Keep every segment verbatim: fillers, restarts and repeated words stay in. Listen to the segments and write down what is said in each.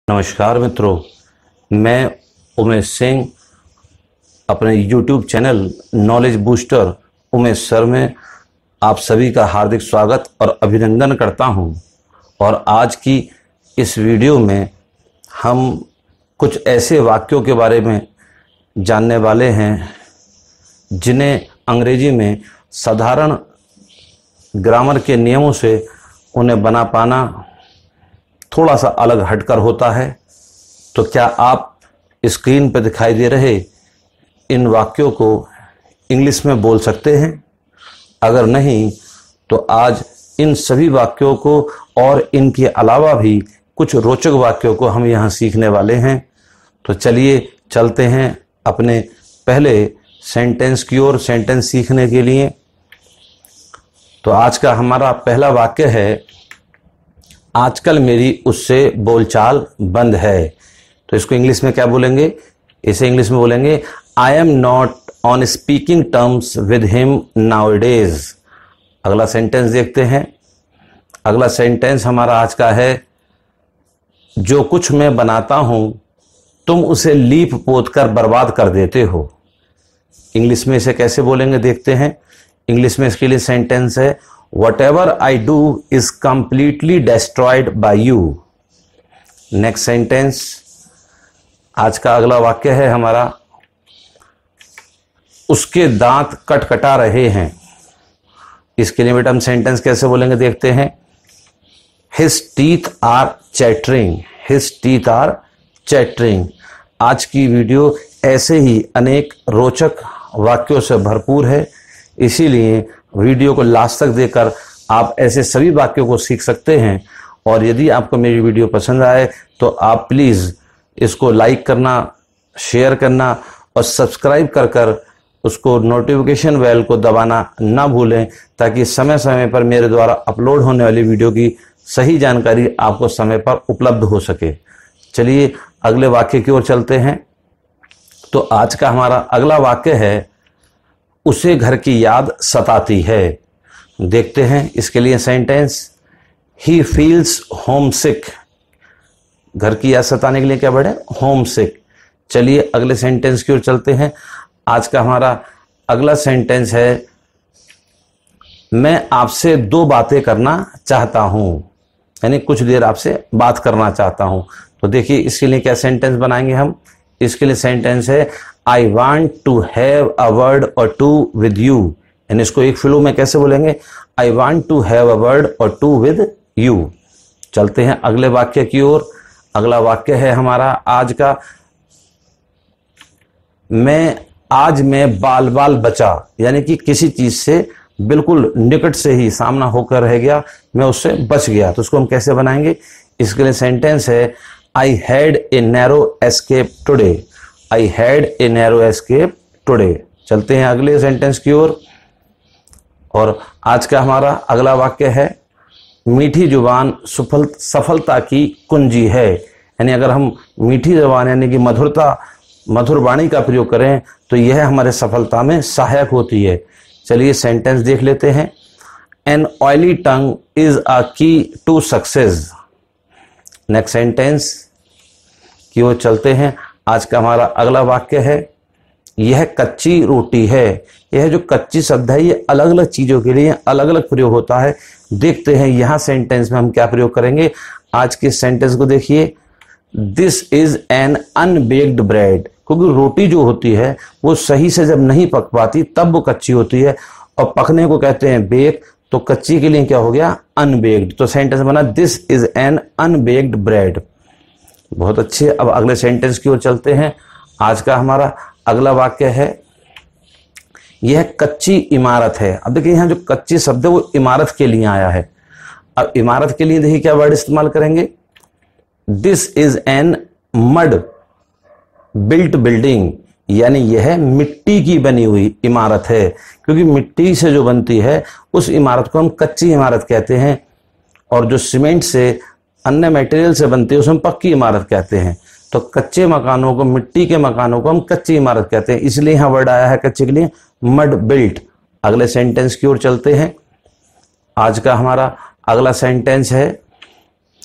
नमस्कार मित्रों, मैं उमेश सिंह अपने YouTube channel knowledge booster Umesh sir में आप सभी का हार्दिक स्वागत और अभिनंदन करता हूं। और आज की इस वीडियो में हम कुछ ऐसे वाक्यों के बारे में जानने वाले हैं जिन्हें अंग्रेजी में साधारण ग्रामर के नियमों से उन्हें बना पाना थोड़ा सा अलग हटकर होता है। तो क्या आप स्क्रीन पर दिखाई दे रहे इन वाक्यों को इंग्लिश में बोल सकते हैं? अगर नहीं तो आज इन सभी वाक्यों को और इनके अलावा भी कुछ रोचक वाक्यों को हम यहाँ सीखने वाले हैं। तो चलिए चलते हैं अपने पहले सेंटेंस की ओर सेंटेंस सीखने के लिए। तो आज का हमारा पहला वाक्य है, आजकल मेरी उससे बोलचाल बंद है। तो इसको इंग्लिश में क्या बोलेंगे? इसे इंग्लिश में बोलेंगे I am not on speaking terms with him nowadays. अगला सेंटेंस देखते हैं। अगला सेंटेंस हमारा आज का है, जो कुछ मैं बनाता हूं तुम उसे लीप पोत कर बर्बाद कर देते हो। इंग्लिश में इसे कैसे बोलेंगे देखते हैं। इंग्लिश में इसके लिए सेंटेंस है, whatever I do is completely destroyed by you। Next sentence आज का अगला वाक्य है हमारा, उसके दांत कटकटा रहे हैं। इसके लिए बेटा हम सेंटेंस कैसे बोलेंगे देखते हैं। his teeth are chattering। his teeth are chattering। आज की वीडियो ऐसे ही अनेक रोचक वाक्यों से भरपूर है, इसीलिए वीडियो को लास्ट तक देखकर आप ऐसे सभी वाक्यों को सीख सकते हैं। और यदि आपको मेरी वीडियो पसंद आए तो आप प्लीज़ इसको लाइक करना, शेयर करना और सब्सक्राइब कर कर उसको नोटिफिकेशन बेल को दबाना ना भूलें, ताकि समय समय पर मेरे द्वारा अपलोड होने वाली वीडियो की सही जानकारी आपको समय पर उपलब्ध हो सके। चलिए अगले वाक्य की ओर चलते हैं। तो आज का हमारा अगला वाक्य है, उसे घर की याद सताती है। देखते हैं इसके लिए sentence, he feels home sick. घर की याद सताने के लिए क्या वर्ड है? Home sick. चलिए अगले सेंटेंस की ओर चलते हैं। आज का हमारा अगला सेंटेंस है, मैं आपसे दो बातें करना चाहता हूं, यानी कुछ देर आपसे बात करना चाहता हूं। तो देखिए इसके लिए क्या सेंटेंस बनाएंगे हम। इसके लिए सेंटेंस है, I want to have a word or two with you. यानी इसको एक फ्लो में कैसे बोलेंगे? I want to have a word or two with you. चलते हैं अगले वाक्य की ओर। अगला वाक्य है हमारा आज का, मैं आज मैं बाल बाल बचा, यानी कि किसी चीज से बिल्कुल निकट से ही सामना होकर रह गया, मैं उससे बच गया। तो उसको हम कैसे बनाएंगे? इसके लिए सेंटेंस है, I had a narrow escape today। I had a narrow escape today। चलते हैं अगले सेंटेंस की ओर। और, और आज का हमारा अगला वाक्य है, मीठी जुबान सफल सफलता की कुंजी है। यानी अगर हम मीठी जुबान यानी कि मधुरता मधुर वाणी का प्रयोग करें तो यह हमारे सफलता में सहायक होती है। चलिए सेंटेंस देख लेते हैं। An oily tongue is a key to success। Next sentence की ओर चलते हैं। आज का हमारा अगला वाक्य है, यह कच्ची रोटी है। यह जो कच्ची शब्द है ये अलग अलग चीजों के लिए अलग अलग प्रयोग होता है। देखते हैं यहाँ सेंटेंस में हम क्या प्रयोग करेंगे। आज के सेंटेंस को देखिए, this is an unbaked bread. क्योंकि रोटी जो होती है वो सही से जब नहीं पक पाती तब वो कच्ची होती है, और पकने को कहते हैं बेक। तो कच्ची के लिए क्या हो गया? अनबेक्ड। तो सेंटेंस बना, this is an unbaked bread. बहुत अच्छे। अब अगले सेंटेंस की ओर चलते हैं। आज का हमारा अगला वाक्य है, यह कच्ची इमारत है। अब देखिए यहाँ जो कच्ची शब्द है वो इमारत के लिए आया है। अब इमारत के लिए देखिए क्या वर्ड इस्तेमाल करेंगे, this is an mud built building. यानी यह मिट्टी की बनी हुई इमारत है, क्योंकि मिट्टी से जो बनती है उस इमारत को हम कच्ची इमारत कहते हैं, और जो सीमेंट से अन्य मटेरियल से बनती है उसमें पक्की इमारत कहते हैं। तो कच्चे मकानों को, मिट्टी के मकानों को हम कच्ची इमारत कहते हैं, इसलिए यहां वर्ड आया है कच्चे के लिए मड बिल्ट। अगले सेंटेंस की ओर चलते हैं। आज का हमारा अगला सेंटेंस है,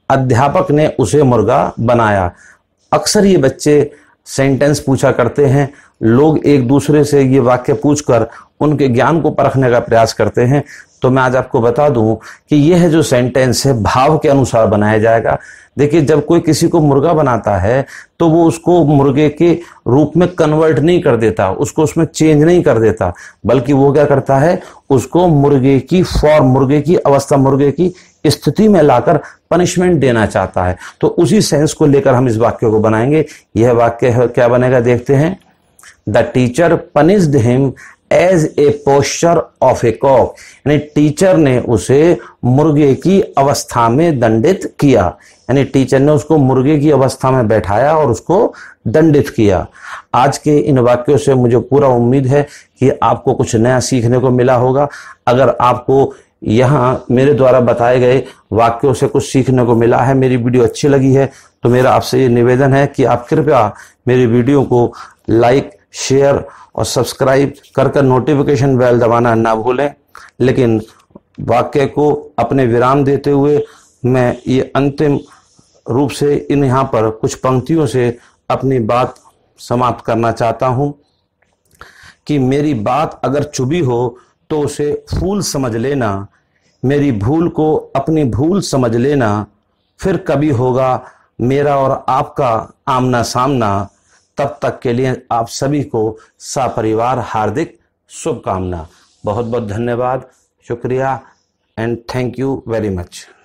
अध्यापक ने उसे मुर्गा बनाया। अक्सर ये बच्चे सेंटेंस पूछा करते हैं, लोग एक दूसरे से ये वाक्य पूछकर उनके ज्ञान को परखने का प्रयास करते हैं। तो मैं आज आपको बता दूं कि यह जो सेंटेंस है भाव के अनुसार बनाया जाएगा। देखिए, जब कोई किसी को मुर्गा बनाता है तो वो उसको मुर्गे के रूप में कन्वर्ट नहीं कर देता, उसको उसमें चेंज नहीं कर देता, बल्कि वो क्या करता है, उसको मुर्गे की फॉर्म, मुर्गे की अवस्था, मुर्गे की स्थिति में लाकर पनिशमेंट देना चाहता है। तो उसी सेंस को लेकर हम इस वाक्य को बनाएंगे। यह वाक्य है, क्या बनेगा देखते हैं। The teacher punished him as a posture of a cock, यानी टीचर ने उसे मुर्गे की अवस्था में दंडित किया, यानी टीचर ने उसको मुर्गे की अवस्था में बैठाया और उसको दंडित किया। आज के इन वाक्यों से मुझे पूरा उम्मीद है कि आपको कुछ नया सीखने को मिला होगा। अगर आपको यहाँ मेरे द्वारा बताए गए वाक्यों से कुछ सीखने को मिला है, मेरी वीडियो अच्छी लगी है, तो मेरा आपसे ये निवेदन है कि आप कृपया मेरी वीडियो को लाइक, शेयर और सब्सक्राइब कर कर नोटिफिकेशन बेल दबाना ना भूलें। लेकिन वाक्य को अपने विराम देते हुए मैं ये अंतिम रूप से इन यहाँ पर कुछ पंक्तियों से अपनी बात समाप्त करना चाहता हूँ कि मेरी बात अगर चुभी हो तो उसे फूल समझ लेना, मेरी भूल को अपनी भूल समझ लेना, फिर कभी होगा मेरा और आपका आमना सामना। तब तक के लिए आप सभी को सपरिवार हार्दिक शुभकामना। बहुत बहुत धन्यवाद, शुक्रिया and thank you very much.